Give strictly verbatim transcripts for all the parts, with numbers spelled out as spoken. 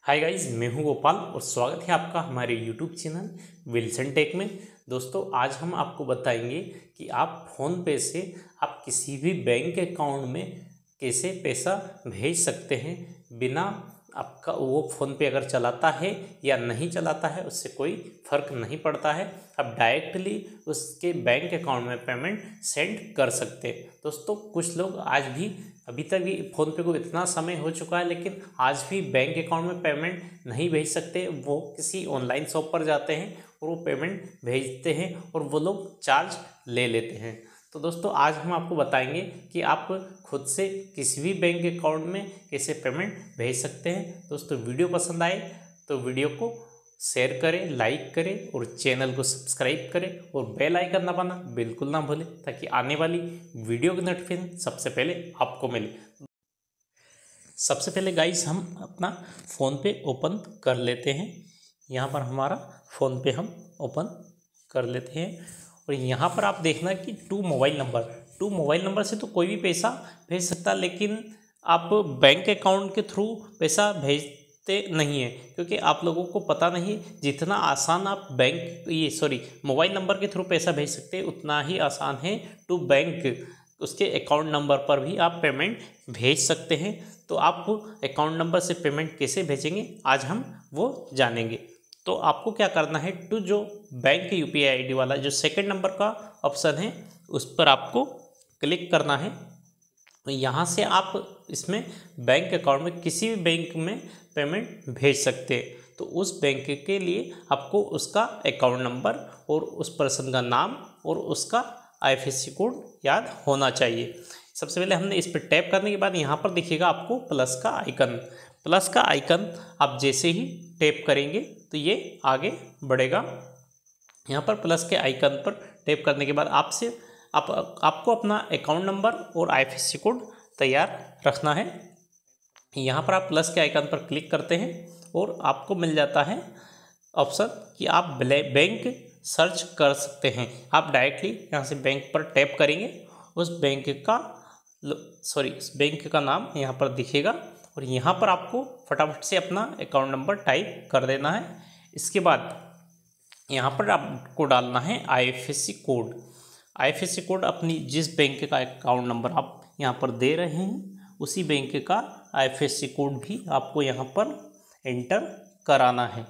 Hi guys, मैं हूं गोपाल और स्वागत है आपका हमारे यूट्यूब चैनल विल्सन टेक में। दोस्तों, आज हम आपको बताएंगे कि आप फ़ोन पे से आप किसी भी बैंक अकाउंट में कैसे पैसा भेज सकते हैं। बिना आपका वो फ़ोन पे अगर चलाता है या नहीं चलाता है उससे कोई फ़र्क नहीं पड़ता है। आप डायरेक्टली उसके बैंक अकाउंट में पेमेंट सेंड कर सकते हैं। दोस्तों, कुछ लोग आज भी अभी तक भी फ़ोन पे को इतना समय हो चुका है लेकिन आज भी बैंक अकाउंट में पेमेंट नहीं भेज सकते। वो किसी ऑनलाइन शॉप पर जाते हैं और वो पेमेंट भेजते हैं और वो लोग चार्ज ले लेते हैं। तो दोस्तों, आज हम आपको बताएंगे कि आप खुद से किसी भी बैंक अकाउंट में कैसे पेमेंट भेज सकते हैं। दोस्तों, वीडियो पसंद आए तो वीडियो को शेयर करें, लाइक करें और चैनल को सब्सक्राइब करें और बेल आइकन दबाना बिल्कुल ना भूलें ताकि आने वाली वीडियो की नोटिफिकेशन सबसे पहले आपको मिले। सबसे पहले गाइस हम अपना फ़ोन पे ओपन कर लेते हैं। यहाँ पर हमारा फ़ोन पे हम ओपन कर लेते हैं और यहाँ पर आप देखना कि to mobile number to mobile number से तो कोई भी पैसा भेज सकता, लेकिन आप बैंक अकाउंट के थ्रू पैसा भेज नहीं है क्योंकि आप लोगों को पता नहीं जितना आसान आप बैंक ये सॉरी मोबाइल नंबर के थ्रू पैसा भेज सकते हैं उतना ही आसान है टू बैंक उसके अकाउंट नंबर पर भी आप पेमेंट भेज सकते हैं। तो आप अकाउंट नंबर से पेमेंट कैसे भेजेंगे आज हम वो जानेंगे। तो आपको क्या करना है, टू जो बैंक यूपीआई आईडी वाला जो सेकंड नंबर का ऑप्शन है उस पर आपको क्लिक करना है। यहाँ से आप इसमें बैंक अकाउंट में किसी भी बैंक में पेमेंट भेज सकते हैं। तो उस बैंक के लिए आपको उसका अकाउंट नंबर और उस पर्सन का नाम और उसका आईएफएससी कोड याद होना चाहिए। सबसे पहले हमने इस पर टैप करने के बाद यहाँ पर दिखेगा आपको प्लस का आइकन। प्लस का आइकन आप जैसे ही टैप करेंगे तो ये आगे बढ़ेगा। यहाँ पर प्लस के आइकन पर टैप करने के बाद आपसे आप आपको अपना अकाउंट नंबर और आईएफएससी कोड तैयार रखना है। यहाँ पर आप प्लस के आइकन पर क्लिक करते हैं और आपको मिल जाता है ऑप्शन कि आप बैंक सर्च कर सकते हैं। आप डायरेक्टली यहाँ से बैंक पर टैप करेंगे, उस बैंक का सॉरी उस बैंक का नाम यहाँ पर दिखेगा और यहाँ पर आपको फटाफट से अपना अकाउंट नंबर टाइप कर देना है। इसके बाद यहाँ पर आपको डालना है आईएफएससी कोड। आईएफएससी कोड अपनी जिस बैंक का अकाउंट नंबर आप यहाँ पर दे रहे हैं उसी बैंक का आईएफएससी कोड भी आपको यहाँ पर एंटर कराना है।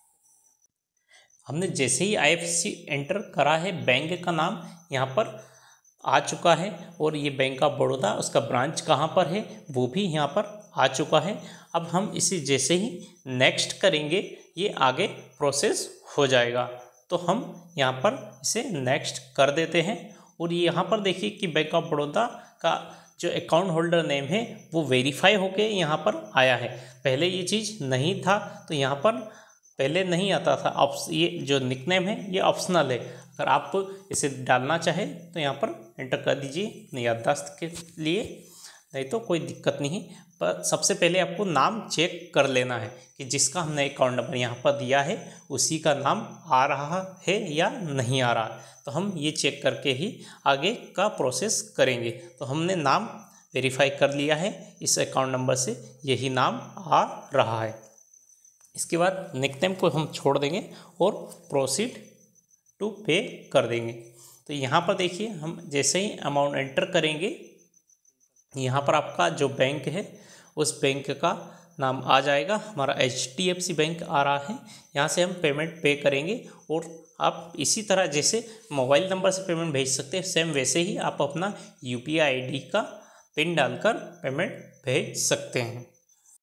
हमने जैसे ही आईएफएससी एंटर करा है, बैंक का नाम यहाँ पर आ चुका है और ये बैंक ऑफ बड़ौदा उसका ब्रांच कहाँ पर है वो भी यहाँ पर आ चुका है। अब हम इसे जैसे ही नेक्स्ट करेंगे ये आगे प्रोसेस हो जाएगा। तो हम यहाँ पर इसे नेक्स्ट कर देते हैं और यहाँ पर देखिए कि बैंक ऑफ बड़ौदा का जो अकाउंट होल्डर नेम है वो वेरीफाई होके यहाँ पर आया है। पहले ये चीज़ नहीं था, तो यहाँ पर पहले नहीं आता था। ऑप्श ये जो निकनेम है ये ऑप्शनल है, अगर आप इसे डालना चाहें तो यहाँ पर एंटर कर दीजिए याददाश्त के लिए, नहीं तो कोई दिक्कत नहीं। पर सबसे पहले आपको नाम चेक कर लेना है कि जिसका हमने अकाउंट नंबर यहाँ पर दिया है उसी का नाम आ रहा है या नहीं आ रहा है। तो हम ये चेक करके ही आगे का प्रोसेस करेंगे। तो हमने नाम वेरीफाई कर लिया है, इस अकाउंट नंबर से यही नाम आ रहा है। इसके बाद निकनेम को हम छोड़ देंगे और प्रोसीड टू पे कर देंगे। तो यहाँ पर देखिए हम जैसे ही अमाउंट एंटर करेंगे यहाँ पर आपका जो बैंक है उस बैंक का नाम आ जाएगा। हमारा H D F C bank आ रहा है, यहाँ से हम पेमेंट पे करेंगे और आप इसी तरह जैसे मोबाइल नंबर से पेमेंट भेज सकते हैं सेम वैसे ही आप अपना यूपीआई आईडी का पिन डालकर पेमेंट भेज सकते हैं।